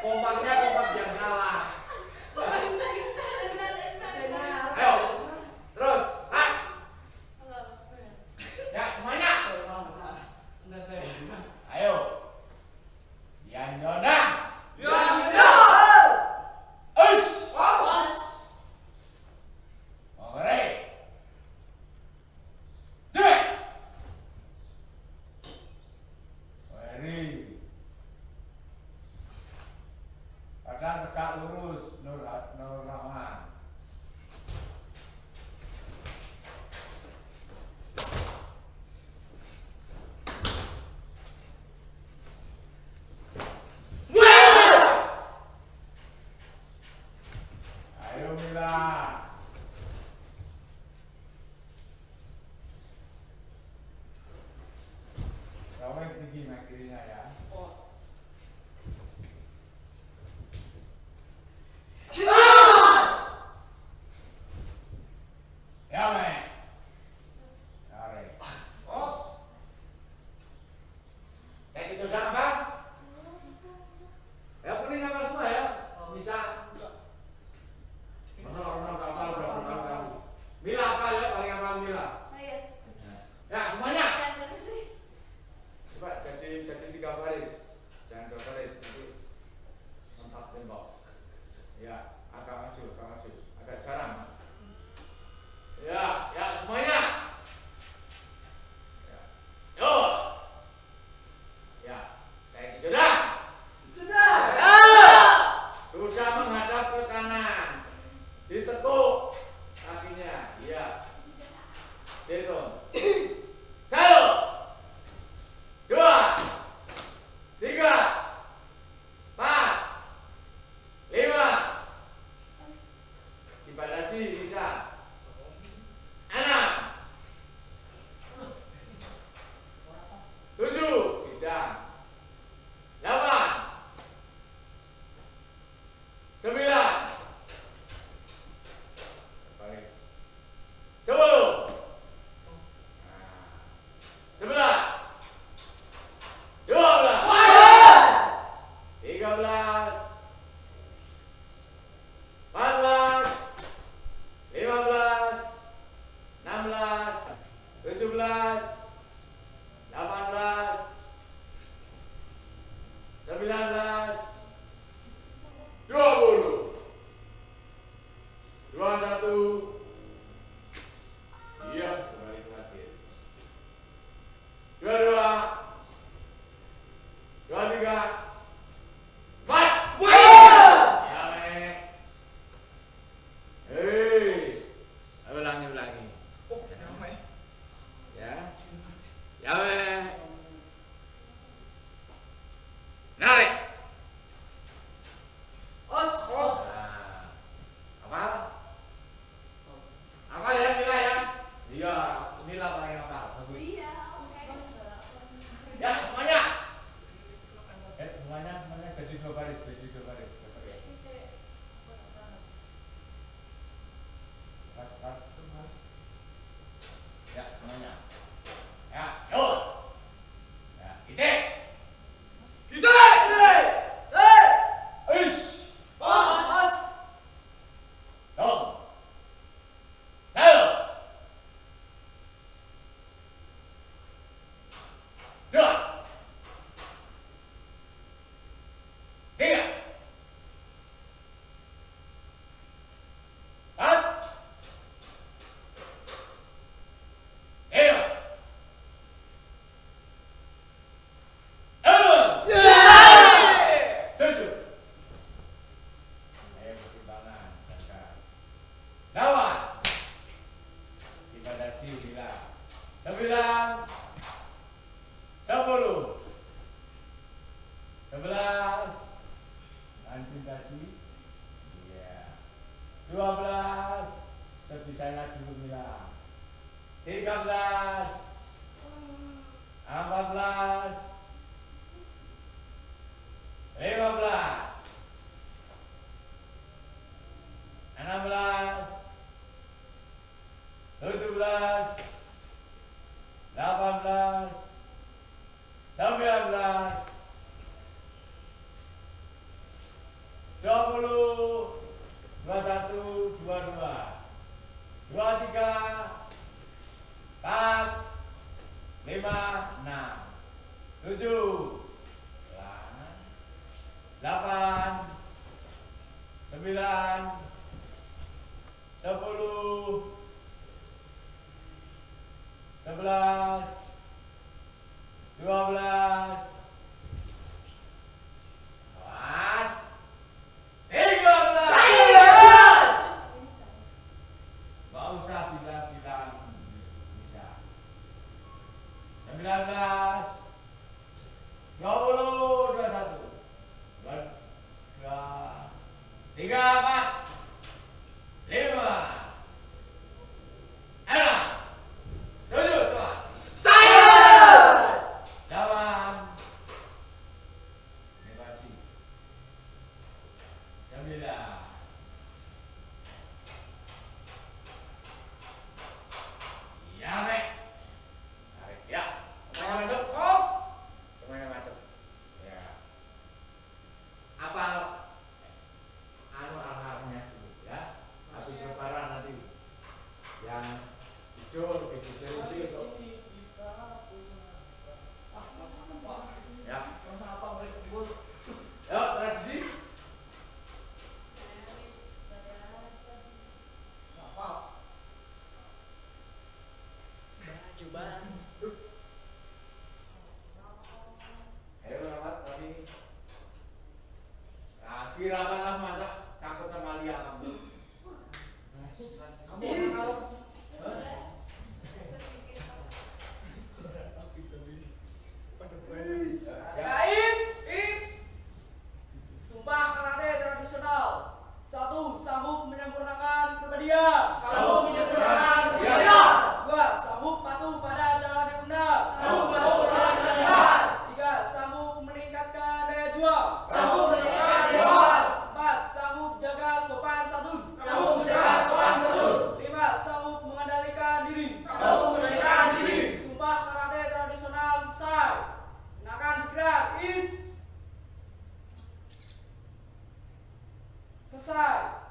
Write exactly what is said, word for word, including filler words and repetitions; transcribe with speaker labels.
Speaker 1: Kompaknya kompak yang salah. Ayo, terus, ah. Ya semuanya. Ayo, yang nyodang.
Speaker 2: Yang
Speaker 1: nyodang. Ush. Oke. Cek. Weri. Kadang tegak lurus, Nur Nur Rahman. Ayo Mila. Kamu yang tinggi main kirinya ya. Ya, men. Tarik. Kayak sudah apa? Ya kuning apa semua ya? Bisa. Benar-benar kapal udah berkali-kali. Mila apa ya paling apa Mila? Ya semuanya. Coba jadi jadi tiga baris. Jangan dua baris. Nanti mentak tembok. Ya agak maju, agak maju, agak jarang. Ya, ya semuanya. Ya. Yo. Ya, kayak sudah.
Speaker 2: Sudah.
Speaker 1: Sudah menghadap ke kanan. Ditekuk kakinya. Iya. Hitung. Satu. Dua. Tiga. Empat. Lima. Dibadaci bisa. Enam. Tujuh. Tidak. Delapan. Sembilan. Balik. Sepuluh. Sebelas. Dua belas. Tiga belas. Empat belas. Lima belas. Enam belas. Tujuh belas. Delapan belas. Sembilan belas. Dua puluh. Dua satu. Iya, kembali terakhir. Dua dua. Dua tiga. Empat. Ya, men. Hei. Ulangi, ulangi. Ya. Ya, men. Narik.
Speaker 2: Os, os.
Speaker 1: Nah. Apa? Apa ya, Mila ya? Iya, Mila paling apa? Bagus. Ya, semuanya. Eh, semuanya, semuanya jadi dua baris, jadi dua baris. Dua baris. Cut, cut. Ya, semuanya. Ya, yuk. Ya, ide.
Speaker 2: Kita. Eh.
Speaker 1: Ush.
Speaker 2: Os, os.
Speaker 1: Dong. Satu. Dua. Tiga. Empat. dua puluh, dua puluh satu, dua puluh dua, dua puluh tiga, empat, lima, enam, tujuh, delapan, sembilan, sepuluh, sebelas, dua belas, tiga belas. Gak usah bilang-bilang bisa. sembilan belas, dua puluh, dua puluh satu, dua, tiga, empat, lima, enam, tujuh, coba.
Speaker 2: Saya.
Speaker 1: Delapan, Nebaci. Sembilan. Ya, Mek. Tarik, ya. Semuanya masuk,
Speaker 2: Bos.
Speaker 1: semuanya masuk. Ya. Apa anu angkanya dulu ya? Habis lebaran nanti. Yang hijau, hijau seri itu. Ya. Ya, tradisi. Ayo rapat tadi. Lagi rapat lah masa takut sama Lia kamu.
Speaker 2: Kamu orang kalau
Speaker 1: Ya.
Speaker 2: It's, it's Sumpah Karate Tradisional. Satu, sanggup menyempurnakan kepribadian.
Speaker 1: Sanggup menyempurnakan kepribadian.
Speaker 2: Dua, sanggup patuh pada jalan yang benar.
Speaker 1: Sanggup patuh pada jalan yang benar.
Speaker 2: Tiga, sanggup meningkatkan daya juang.
Speaker 1: Sanggup meningkatkan daya juang.
Speaker 2: Empat, sanggup jaga sopan santun.
Speaker 1: Sanggup menjaga sopan santun.
Speaker 2: Lima, sanggup mengendalikan diri.
Speaker 1: Sanggup mengendalikan diri.
Speaker 2: Sumpah Karate Tradisional selesai. Kenakan pikiran. It's selesai.